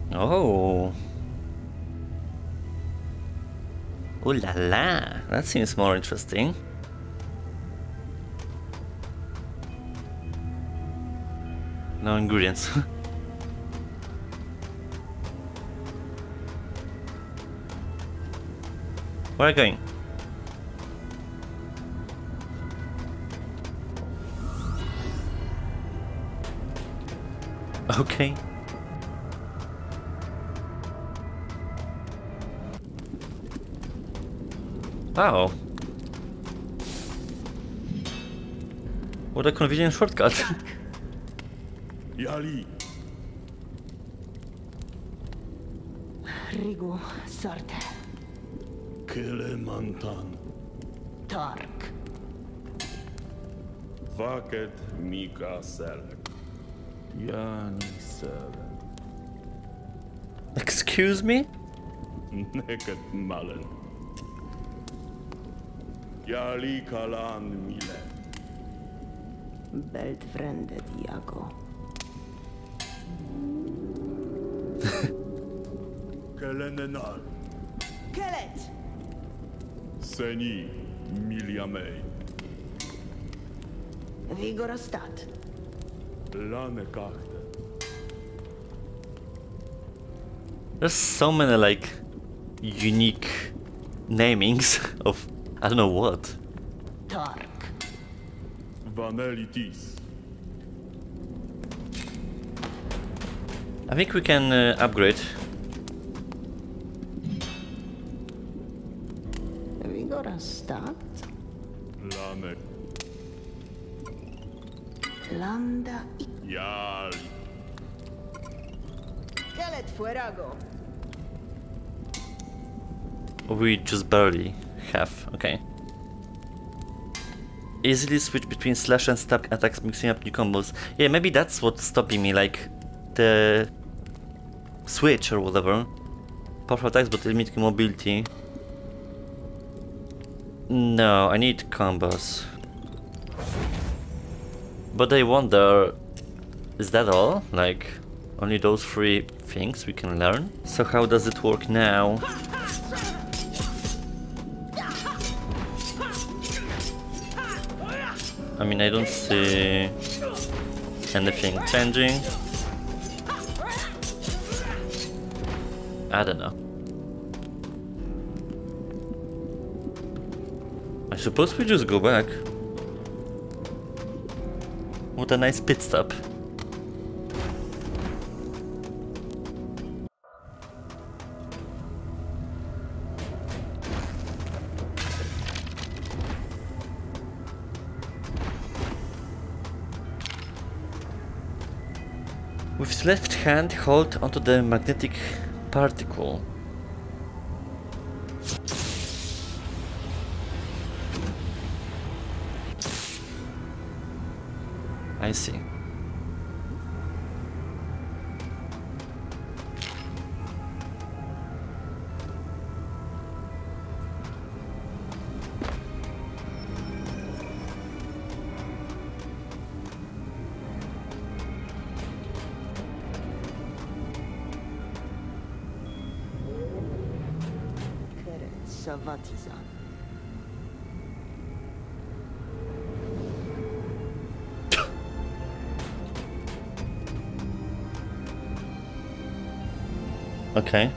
Oh. Ooh la la. That seems more interesting. No ingredients. Where are you going? Okay. Wow. What a convenient shortcut. Yali. Rigu sorte. Kelemantan. Tark. Vaket Mika Selek. Yani Selen. Excuse me? Neket Malen. Yali Kalan Mile. Beltvrende Diago. Kelenenal. Kelet! Seni Miliamei. Vigorostat. Lane Kachte. There's so many like unique namings of I don't know what. Tark. Vanelitis. I think we can upgrade. Vigorostat. Lane. Landa. Yali. Kelet fuerago. We just barely have. Okay. Easily switch between slash and stab attacks, mixing up new combos. Yeah, maybe that's what's stopping me, like the switch or whatever. Powerful attacks but limiting mobility. No, I need combos. But I wonder, is that all? Like, only those 3 things we can learn? So how does it work now? I mean, I don't see anything changing. I don't know. I suppose we just go back. What a nice pit stop. With left hand, hold onto the magnetic particle. I see. Savatizan. Okay.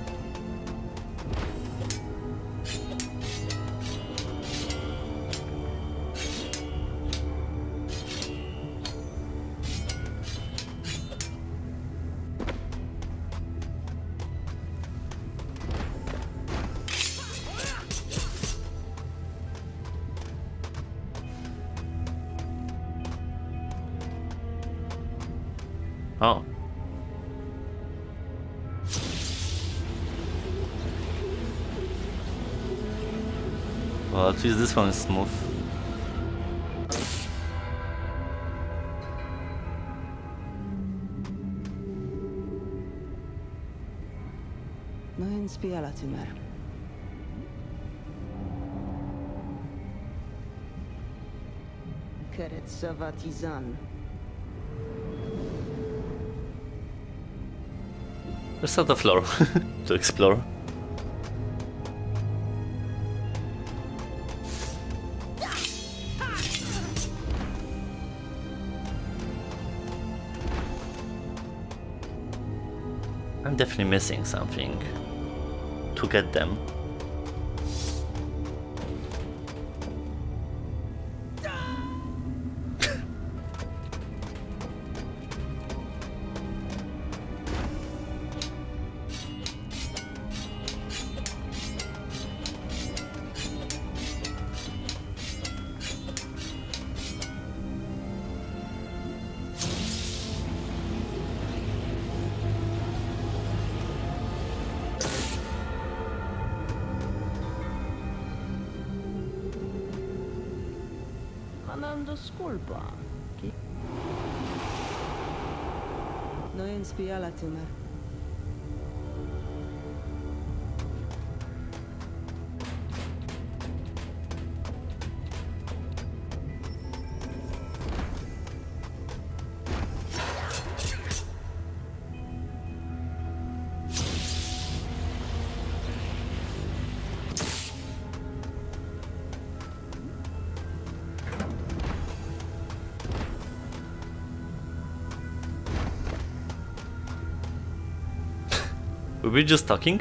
Oh. Well, at least this one is smooth. No inspira timer. Keret Savatizan. There's not a floor to explore. I'm definitely missing something to get them. Andando sculpa. No inspia Latimer. Were we just talking?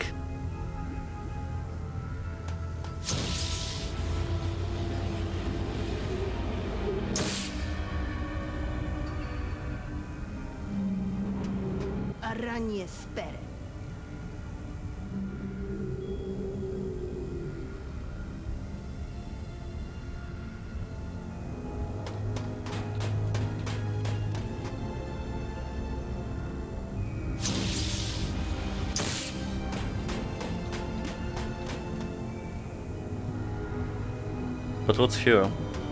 Aranie spere. But what's here?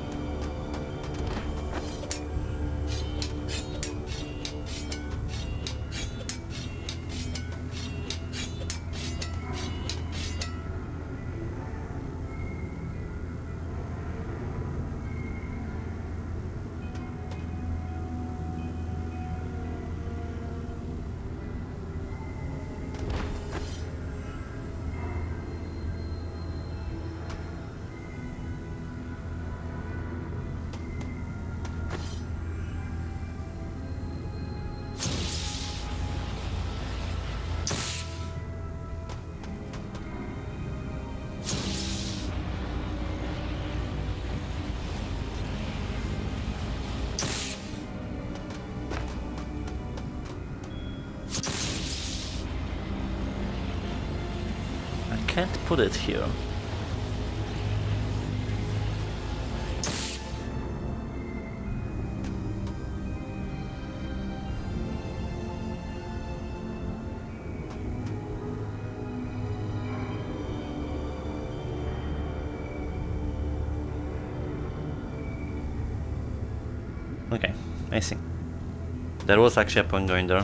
Can't put it here. Okay, I see. There was actually a point going there.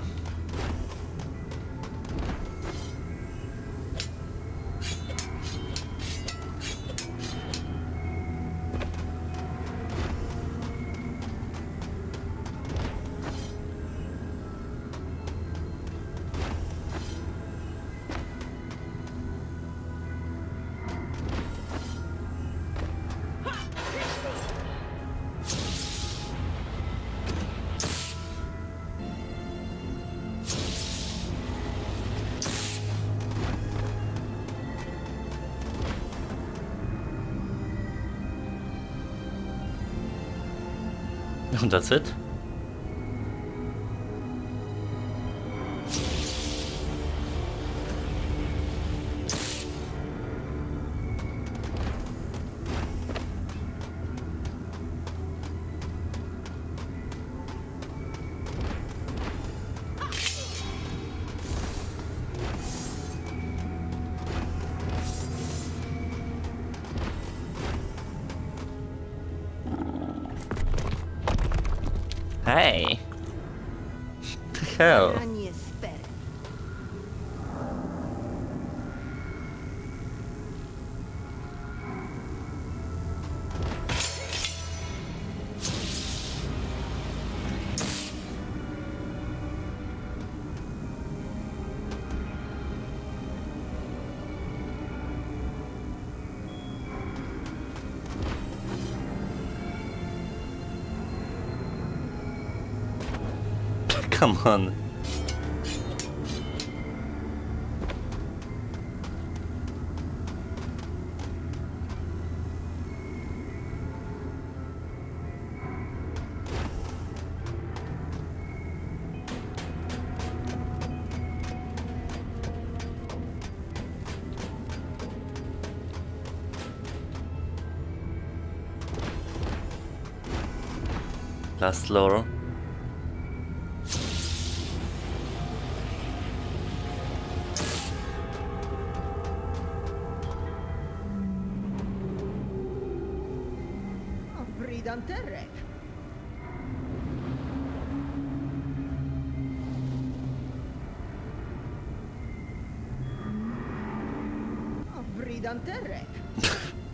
That's it? Hey! What the hell? Aranie spere. Come on. Last floor. Brillante rek. Brillante rek.